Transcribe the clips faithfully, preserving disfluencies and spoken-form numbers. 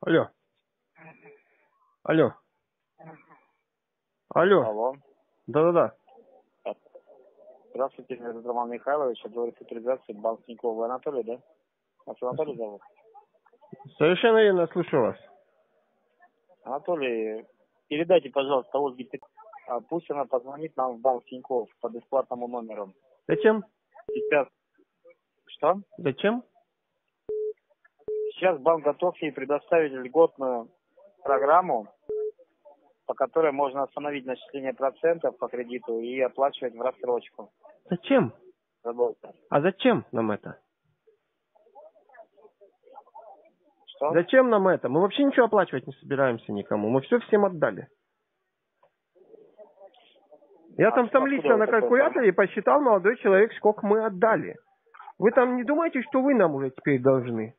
Алло. Алло. Алло. Алло. Да-да-да. Здравствуйте, меня зовут Роман Михайлович, отдел реструктуризации, банк Тинькофф. Вы Анатолий, да? Вас Анатолий зовут? Совершенно верно, слушаю вас. Анатолий, передайте, пожалуйста, Ольге Петровне, пусть она позвонит нам в банк Тинькофф по бесплатному номеру. Зачем? Сейчас. Что? Зачем? Сейчас банк готов ей предоставить льготную программу, по которой можно остановить начисление процентов по кредиту и оплачивать в рассрочку. Зачем? Работа. А зачем нам это? Что? Зачем нам это? Мы вообще ничего оплачивать не собираемся никому. Мы все всем отдали. Я А там там откуда лично вы на такое калькуляторе посчитал, молодой человек, сколько мы отдали. Вы там не думаете, что вы нам уже теперь должны?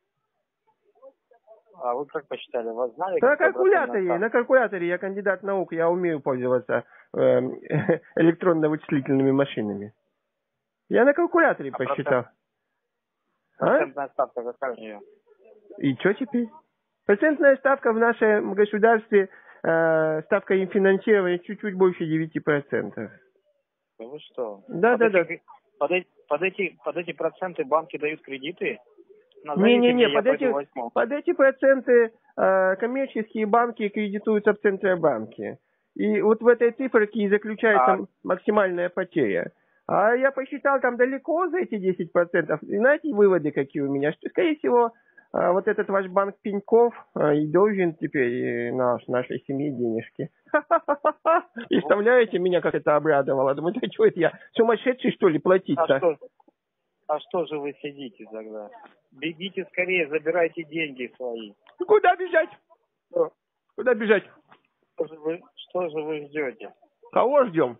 А вы как посчитали? Вас знали? На какой калькуляторе, процент на калькуляторе, я кандидат наук, я умею пользоваться э, электронно-вычислительными машинами. Я на калькуляторе а посчитал. процентная А? ставка какая у нее? И что теперь? Процентная ставка в нашем государстве, э, ставка им финансирования чуть-чуть больше девяти процентов. Да вы что? Да, под да, эти, да. Под эти, под, эти, под эти проценты банки дают кредиты? Не-не-не, под, эти, под эти проценты э, коммерческие банки кредитуются в Центробанке. И вот в этой циферке и заключается а... максимальная потеря. А я посчитал там далеко за эти десять процентов. И знаете, выводы какие у меня? Что, скорее всего, э, вот этот ваш банк Тинькофф э, и должен теперь наш, нашей семье денежки. Представляете меня, как это обрадовало? Думаете, что это я сумасшедший, что ли, платить-то? А что, а что же вы сидите тогда? Бегите скорее, забирайте деньги свои. Куда бежать? Что? Куда бежать? Что же вы, что же вы ждете? Кого ждем?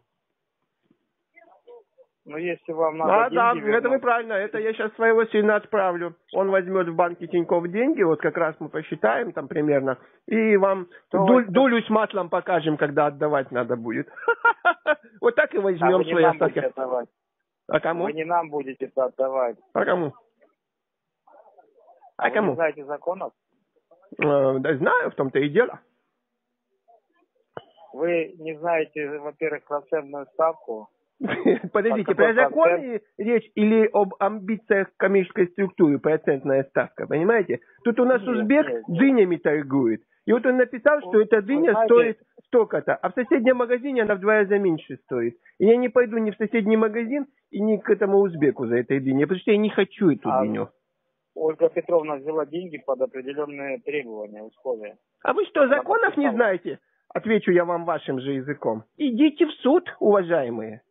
Ну, если вам надо а, деньги да, вернуть... это вы правильно. Это я сейчас своего сына отправлю. Он возьмет в банке Тинькофф деньги, вот как раз мы посчитаем там примерно, и вам дуль, долю с маслом покажем, когда отдавать надо будет. Вот так и возьмем свои остатки. А кому? Вы не нам будете это отдавать. А кому? А кому? вы не знаете законов? Да знаю, в том-то и дело. Вы не знаете, во-первых, процентную ставку. Подождите, про законы речь или об амбициях коммерческой структуры, процентная ставка, понимаете? Тут у нас нет, узбек нет, нет. дынями торгует. И вот он написал, что эта дыня знаете, стоит столько-то, а в соседнем магазине она в два раза меньше стоит. И я не пойду ни в соседний магазин и ни к этому узбеку за этой дыней, потому что я не хочу эту а дыню. Ольга Петровна взяла деньги под определенные требования, условия. А вы что, законов не знаете? Отвечу я вам вашим же языком. Идите в суд, уважаемые.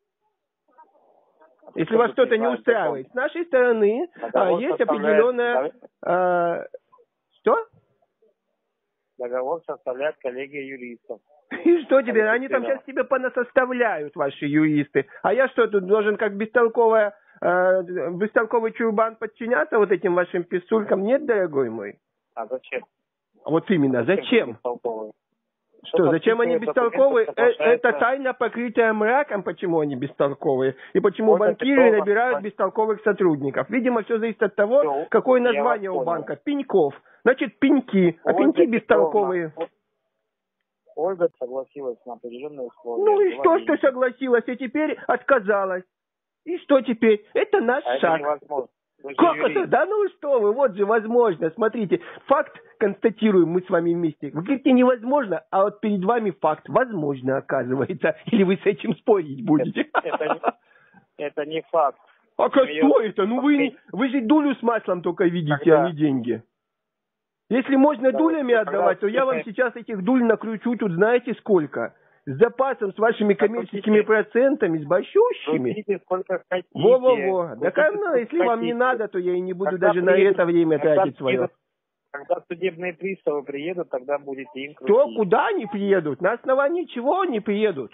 Если вас что-то не устраивает. С нашей стороны а, есть определенная... А, что? Договор составляет коллегия юристов. И что тебе? Они там сейчас тебе понасоставляют, ваши юристы. А я что, тут должен как бестолковая, э, бестолковый чурбан подчиняться вот этим вашим писулькам? Нет, дорогой мой? А зачем? Вот именно, зачем? зачем? Что, зачем они бестолковые? Это, это тайна, покрытая мраком, почему они бестолковые. И почему Ольга банкиры Петрова набирают бестолковых сотрудников. Видимо, все зависит от того, все, какое название у банка. Пеньков. Значит, пеньки. А Ольга пеньки бестолковые. Петровна, Ольга согласилась на определенные условия. Ну и что, что согласилась, и теперь отказалась. И что теперь? Это наш а шаг. Это невозможно. Как это? Да ну что вы, вот же возможно. Смотрите, факт констатируем мы с вами вместе. Вы говорите невозможно, а вот перед вами факт возможно оказывается. Или вы с этим спорить будете? Это, это, не, это не факт. А как что это? Ну вы, вы же дулю с маслом только видите, когда? А не деньги. Если можно да, дулями отдавать, то я вам сейчас этих дуль накручу тут знаете сколько? С запасом, с вашими коммерческими процентами, с большущими. Во-во-во. Да равно, если вам не надо, то я и не буду когда даже приедут, на это время тратить свое. Когда судебные приставы приедут, тогда будете им крутить. Что, куда они приедут? На основании чего они приедут?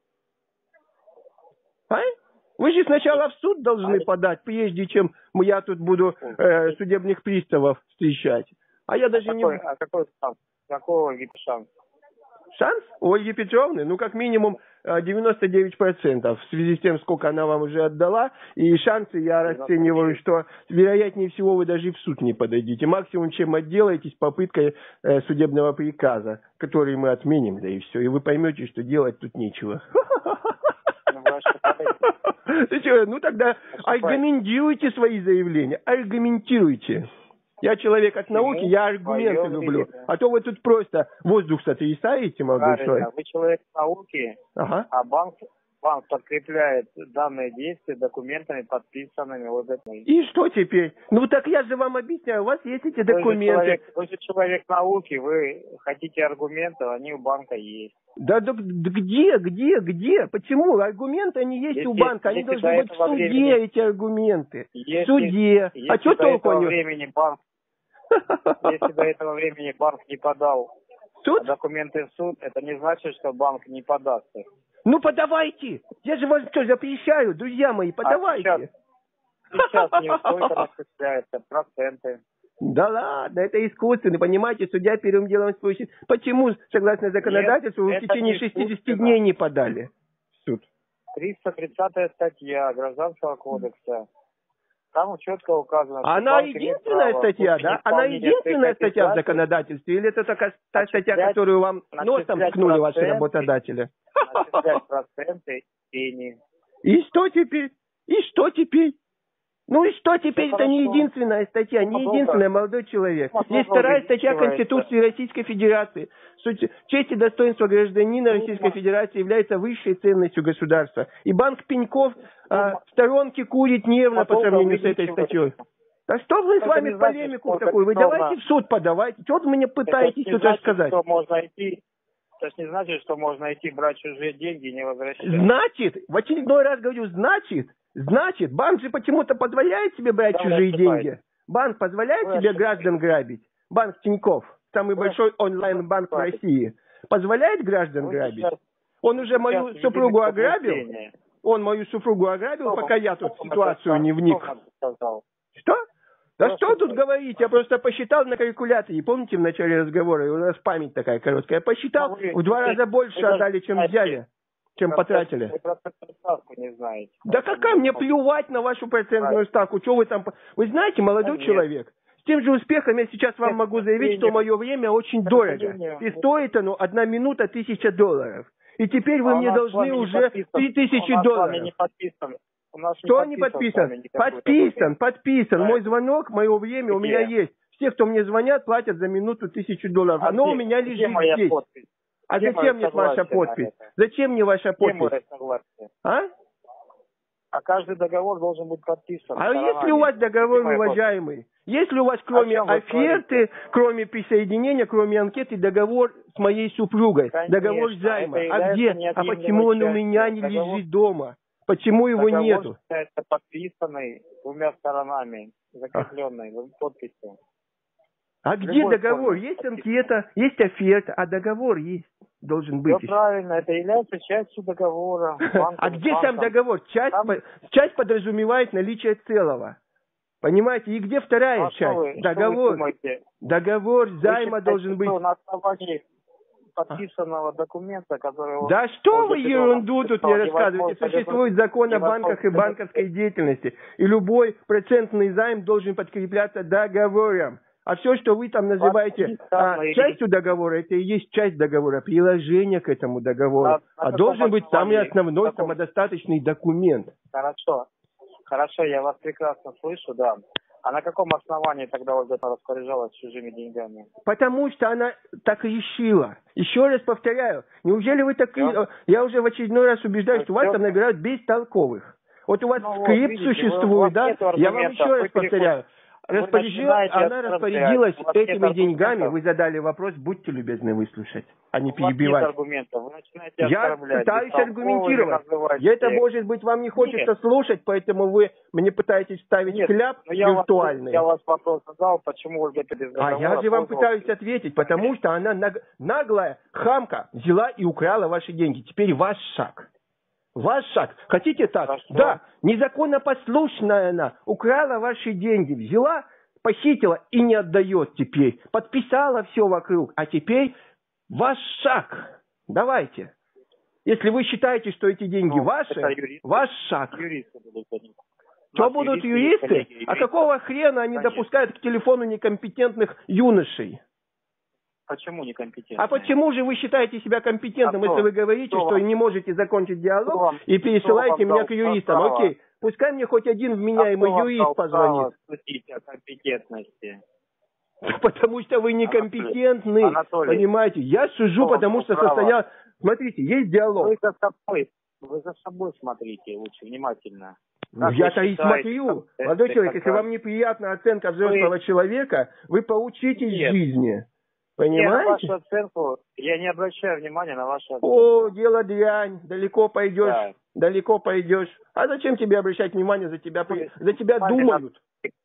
А? Вы же сначала в суд должны а подать, прежде чем я тут буду э, судебных приставов встречать. А я даже а не... Какой, а какой шанс? Какой Ольги шанс? Шанс? У Ольги Петровны? Ну, как минимум, девяносто девять процентов в связи с тем, сколько она вам уже отдала. И шансы я расцениваю, что вероятнее всего вы даже и в суд не подойдете. Максимум, чем отделаетесь, попыткой э, судебного приказа, который мы отменим, да и все. И вы поймете, что делать тут нечего. Ты что, ну тогда аргументируйте свои заявления, аргументируйте. Я человек от науки, я аргументы люблю. А то вы тут просто воздух сотрясаете, молодой человек. Вы человек науки, ага. а банк, банк подкрепляет данные действия документами, подписанными вот этим. И что теперь? Ну так я же вам объясняю, у вас есть эти документы. Вы же человек, вы же человек науки, вы хотите аргументы, они у банка есть. Да, да, да где, где, где? Почему? Аргументы, они есть если, у банка, они должны быть в суде, времени, эти аргументы. Если, в суде. Если а что толку о времени банк, если до этого времени банк не подал суд? документы в суд, это не значит, что банк не подаст их. Ну подавайте! Я же вас что, запрещаю, друзья мои, подавайте. А сейчас, сейчас неустойка начисляется, проценты. Да ладно, это искусственно, понимаете, судья первым делом спросит, почему, согласно законодательству, Нет, вы в течение шестидесяти дней не подали в суд. триста тридцатая статья Гражданского кодекса. Там четко указано. Она единственная статья, да? Она единственная статья в законодательстве? Или это такая та статья, которую вам носом ткнули ваши работодатели? Начислять проценты пени. И что теперь? И что теперь? Ну и что теперь? Это не единственная статья, не единственная, молодой человек. Есть вторая статья Конституции Российской Федерации. Честь и достоинство гражданина Российской Федерации является высшей ценностью государства. И банк Пеньков а, в сторонке курит нервно по сравнению с этой статьей. А что вы с вами в полемику такую? Вы давайте в суд подавайте. Что вы мне пытаетесь тут рассказать? Что можно идти. Это не значит, что можно идти брать чужие деньги и не возвращать. Значит, в очередной раз говорю, значит, значит, банк же почему-то позволяет себе брать да, чужие деньги. Банк позволяет вы себе ошибаетесь. Граждан грабить. Банк Тинькофф, самый вы большой онлайн-банк в России, позволяет граждан вы грабить. Сейчас, Он уже мою супругу ограбил. Он мою супругу ограбил, что пока я тут в ситуацию не вник. Что? Да просто что тут говорить? Я просто посчитал на калькуляторе. Помните в начале разговора? У нас память такая короткая. Я посчитал, вы, в два вы, раза больше вы отдали, чем знаете, взяли, чем вы потратили. Вы процентную ставку не знаете. Да какая мне плевать на вашу процентную ставку? Что вы там... Вы знаете, молодой Нет. человек, с тем же успехом я сейчас вам могу заявить, что мое время очень дорого. И стоит оно одна минута тысяча долларов. И теперь вы а мне должны уже три тысячи долларов. Не подписан. Что не подписан? Подписан, подписан. Да. Мой звонок, мое время Где? у меня есть. Все, кто мне звонят, платят за минуту тысячу долларов. А Оно где? у меня лежит здесь. Подпись? А где зачем мне ваша подпись? Зачем мне ваша подпись? А? А каждый договор должен быть подписан. А если у вас договор, уважаемый? Если у вас кроме а оферты, кроме присоединения, кроме анкеты, договор с моей супругой, Конечно, договор займа, а где? А почему он у меня не договор... лежит дома? Почему его договор нету? Это подписанный двумя сторонами, закрепленный а? подписью. А где Любой договор? Есть подписан. анкета, есть оферта, а договор есть, должен быть. Все правильно, это является частью договора. А где сам договор? Часть, часть подразумевает наличие целого. Понимаете? И где вторая часть? Договор. Договор займа должен быть. На основании подписанного документа, который... Да что вы ерунду тут мне рассказываете? Существует закон о банках и банковской деятельности. И любой процентный займ должен подкрепляться договором. А все, что вы там называете а, частью договора, это и есть часть договора, приложение к этому договору. А, а должен быть самый основной, каком... самодостаточный документ. Хорошо. Хорошо, я вас прекрасно слышу, да. А на каком основании тогда Ольга распоряжалась чужими деньгами? Потому что она так решила. Еще раз повторяю, неужели вы так... Я, я уже в очередной раз убеждаюсь, что у вас там набирают бестолковых. Вот у вас ну, скрипт вот, видите, существует, да? Я вам еще раз повторяю. Распорядилась, она распорядилась этими деньгами, вы задали вопрос, будьте любезны выслушать, а не перебивать. Аргументов. Вы начинаете Я пытаюсь аргументировать. Это, может быть, вам не хочется Нет. слушать, поэтому вы мне пытаетесь ставить Нет, кляп виртуальный. Я вас, я вас вопрос задал, почему Ольга без договора. А я же вам пытаюсь ответить, потому что она наглая хамка взяла и украла ваши деньги. Теперь ваш шаг. Ваш шаг. Хотите так? Хорошо. Да. Незаконно послушная она. Украла ваши деньги. Взяла, похитила и не отдает теперь. Подписала все вокруг. А теперь ваш шаг. Давайте. Если вы считаете, что эти деньги Ну, ваши, юристы, ваш шаг. Юристы будут они. Что будут юристы? Коллеги, юристы? А какого хрена они Конечно. допускают к телефону некомпетентных юношей? Почему некомпетентные? А почему же вы считаете себя компетентным, а если кто, вы говорите, кто что вам, не можете закончить диалог вам, и пересылаете меня дал к юристам? право? Окей, пускай мне хоть один вменяемый а юрист позвонит. Судить о компетентности? Потому что вы некомпетентны, Анатолий, понимаете? Я сужу, потому что право? состоял... Смотрите, есть диалог. Вы за собой, вы за собой смотрите лучше, внимательно. Ну, я-то и смотрю. Молодой человек, если вам неприятна оценка взрослого вы... человека, вы поучитесь Нет. жизни. Понимаете? Я на вашу оценку, я не обращаю внимания на вашу оценку. О, дело дрянь, далеко пойдешь, да. далеко пойдешь. А зачем тебе обращать внимание, за тебя, Ой, за тебя думают?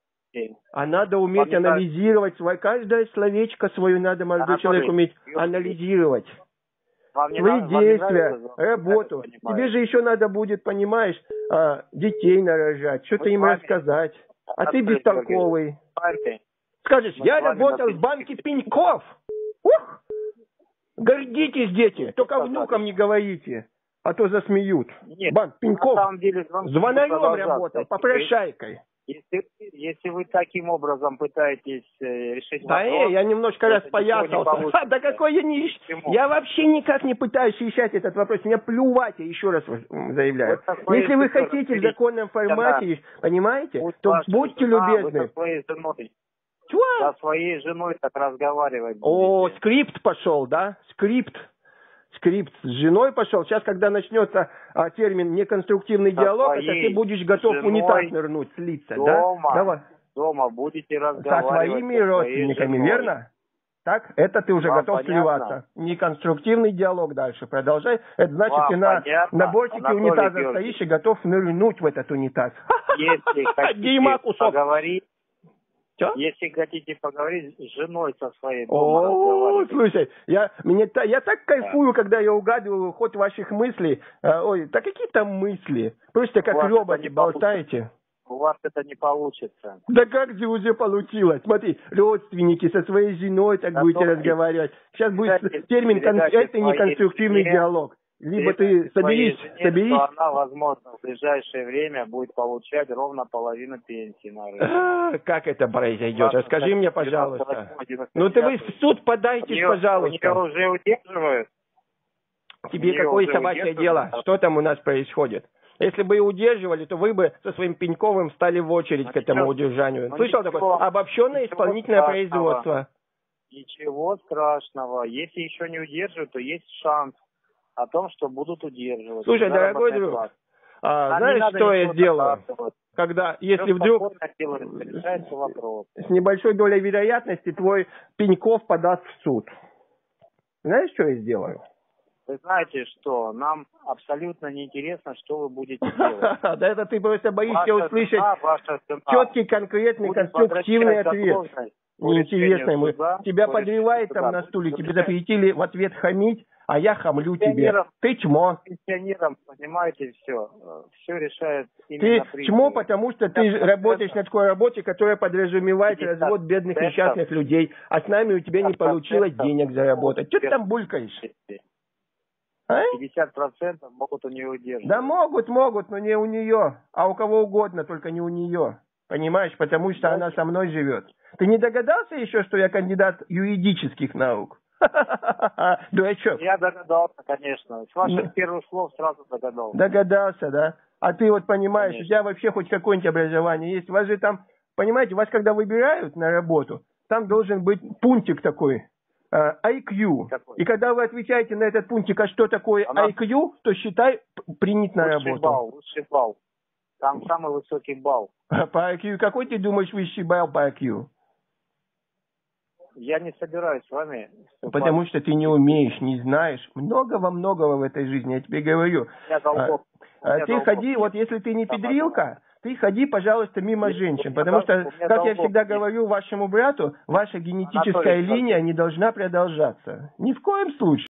А надо уметь Вам анализировать свое, каждое словечко свое надо, молодой Анатолий, человек, уметь анализировать. Вам не Свои надо, действия, вам не работу. Тебе же еще надо будет, понимаешь, детей нарожать, что-то им рассказать. А ты бестолковый. Скажешь, я работал в банке Пеньков. Ух! Гордитесь, дети. Только внукам не говорите, а то засмеют. Нет, банк Пеньков на самом деле, звонарем работал, попрошайкой. Если, если вы таким образом пытаетесь э, решить да вопрос... Да э, я немножко распоясался. Да какой я не... Почему? Я вообще никак не пытаюсь решать этот вопрос. Мне плювать, я еще раз заявляю. Вот если вы хотите в законном формате, да. понимаете, Пусть то будьте жена, любезны. Вы со своей женой. Чего? Со своей женой так разговаривать будете. О, скрипт пошел, да? Скрипт. Скрипт с женой пошел. Сейчас, когда начнется а, термин неконструктивный Со диалог, это ты будешь готов в унитаз нырнуть, слиться, дома, да? Давай. Дома будете разговаривать со своими со родственниками, женой. Верно? Так? Это ты уже Вам готов понятно? Сливаться. Неконструктивный диалог дальше. Продолжай. Это значит, Вам ты на, на бортике Анатолий унитаза Георгиевич. Стоишь и готов нырнуть в этот унитаз. Если хотите поговорить, Что? Если хотите поговорить с женой со своей дома, О, слушай, я, мне, я так кайфую, да. когда я угадываю ход ваших мыслей. А, ой, да какие там мысли? Просто как роботы болтаете. У вас это не получится. Да как же уже получилось? Смотри, родственники со своей женой так да будете разговаривать. Сейчас будет термин «это неконструктивный диалог». Либо ты соберись, жене, соберись. Что она, возможно, в ближайшее время будет получать ровно половину пенсии на рынке. А, как это произойдет? Расскажи мне, пожалуйста. Ну ты вы в суд подайте, нее, пожалуйста. Ее уже удерживают. Тебе какое собачье дело? Что там у нас происходит? Если бы и удерживали, то вы бы со своим Пеньковым встали в очередь ну, к этому ничего, удержанию. Слышал такое? Обобщенное исполнительное страшного. производство. Ничего страшного. Если еще не удерживают, то есть шанс о том, что будут удерживать. Слушай, дорогой друг, а, знаешь, что я сделаю? Когда, если вдруг с небольшой долей вероятности твой Пеньков подаст в суд. Знаешь, что я сделаю? Вы знаете, что нам абсолютно неинтересно, что вы будете делать. Да это ты просто боишься услышать четкий, конкретный, конструктивный ответ. Неинтересно ему. Тебя подривает там на стуле, тебе запретили в ответ хамить, а я хамлю тебе. Ты чмо. Пенсионерам, понимаете, все. Все решает именно Ты чмо, потому что ты работаешь на такой работе, которая подразумевает развод бедных несчастных людей, а с нами у тебя не получилось денег заработать. Что ты там булькаешь? пятьдесят процентов могут у нее удерживать. Да могут, могут, но не у нее, а у кого угодно, только не у нее. Понимаешь, потому что она со мной живет. Ты не догадался еще, что я кандидат юридических наук? Дурачок. Я догадался, конечно. С ваших первых слов сразу догадался. Догадался, да? А ты вот понимаешь, конечно. У тебя вообще хоть какое-нибудь образование есть? У вас же там, понимаете, вас когда выбирают на работу, там должен быть пунктик такой, ай кью. Какой? И когда вы отвечаете на этот пунктик, а что такое Она... ай кью, то считай принят на лучший работу. Балл, лучший балл. Там самый высокий балл. По ай кью, какой ты думаешь высший балл по ай кью? Я не собираюсь с вами... Потому что ты не умеешь, не знаешь. Многого-многого в этой жизни, я тебе говорю. Я долгов, а, ты ходи, вот если ты не педрилка, ты ходи, пожалуйста, мимо женщин. Потому что, как я всегда говорю вашему брату, ваша генетическая линия не должна продолжаться. Ни в коем случае.